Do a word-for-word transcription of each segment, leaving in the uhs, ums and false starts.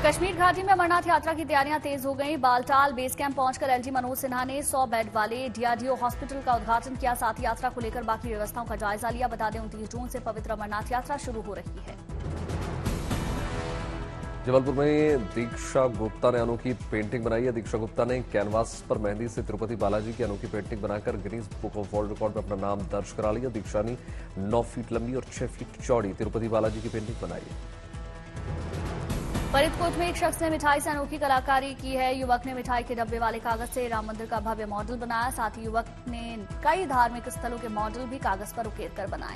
कश्मीर घाटी में अमरनाथ यात्रा की तैयारियां तेज हो गई। बालटाल बेस कैंप पहुंचकर एलजी मनोज सिन्हा ने सौ बेड वाले डीआरडीओ हॉस्पिटल का उद्घाटन किया। साथ ही यात्रा को लेकर बाकी व्यवस्थाओं का जायजा लिया। बता दें उनतीस जून से पवित्र अमरनाथ यात्रा शुरू हो रही है। जबलपुर में दीक्षा गुप्ता ने अनोखी पेंटिंग बनाई है। दीक्षा गुप्ता ने कैनवास पर मेहंदी से तिरुपति बालाजी की अनोखी पेंटिंग बनाकर Guinness book of world record में अपना नाम दर्ज करा लिया। दीक्षा ने नौ फीट लंबी और छह फीट चौड़ी तिरुपति बालाजी की पेंटिंग बनाई है। फरीदकोट में एक शख्स ने मिठाई से अनोखी कलाकारी की है। युवक ने मिठाई के डब्बे वाले कागज से राम मंदिर का भव्य मॉडल बनाया। साथ ही युवक ने कई धार्मिक स्थलों के मॉडल भी कागज पर उकेर कर बनाए।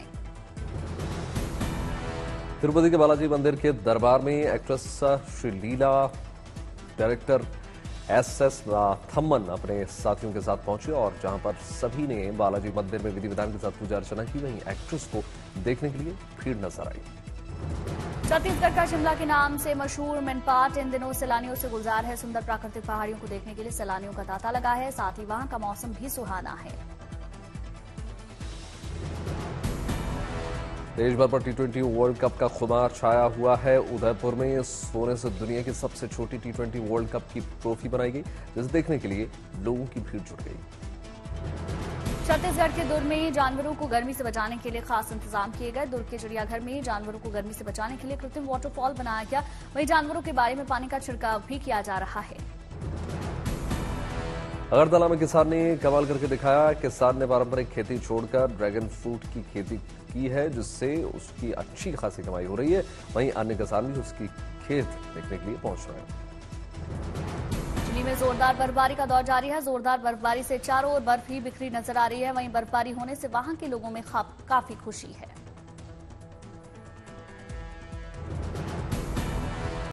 तिरुपति के बालाजी मंदिर के दरबार में actress Sreeleela, director S S Thaman अपने साथियों के साथ पहुंचे और जहां पर सभी ने बालाजी मंदिर में विधि विधान के साथ पूजा अर्चना की, वहीं एक्ट्रेस को देखने के लिए भीड़ नजर आई। छत्तीसगढ़ का शिमला के नाम से मशहूर मनपाट इन दिनों सैलानियों से गुलजार है। सुंदर प्राकृतिक पहाड़ियों को देखने के लिए सैलानियों का तांता लगा है। साथ ही वहां का मौसम भी सुहाना है। देश भर पर टी ट्वेंटी वर्ल्ड कप का खुमार छाया हुआ है। उदयपुर में सोने से दुनिया की सबसे छोटी टी ट्वेंटी वर्ल्ड कप की ट्रॉफी बनाई गई, जिसे देखने के लिए लोगों की भीड़ जुट गई। छत्तीसगढ़ के दुर्ग में जानवरों को गर्मी से बचाने के लिए खास इंतजाम किए गए। दुर्ग के चिड़ियाघर में जानवरों को गर्मी से बचाने के लिए कृत्रिम वाटरफॉल बनाया गया। वहीं जानवरों के बारे में पानी का छिड़काव भी किया जा रहा है। अगरतला में किसान ने कमाल करके दिखाया। किसान ने पारंपरिक खेती छोड़कर ड्रैगन फ्रूट की खेती की है, जिससे उसकी अच्छी खासी कमाई हो रही है। वहीं अन्य किसान भी उसकी खेत देखने के लिए पहुंच रहे हैं। दिल्ली में जोरदार बर्फबारी का दौर जारी है। जोरदार बर्फबारी से चारों ओर बर्फ ही बिखरी नजर आ रही है। वहीं बर्फबारी होने से वहां के लोगों में काफी खुशी है।